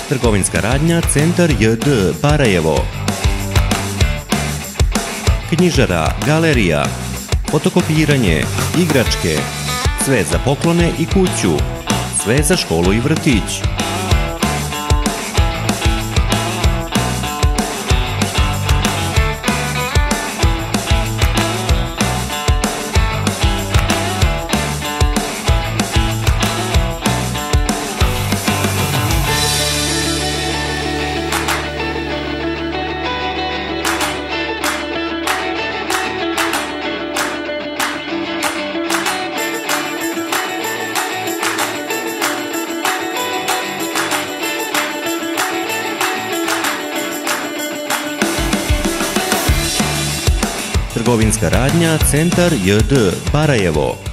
Trgovinska radnja Centar JD Barajevo. Knjižara, galerija, fotokopiranje, igračke, sve za poklone i kuću, sve za školu i vrtić. Trgovinska radnja Centar JD Barajevo.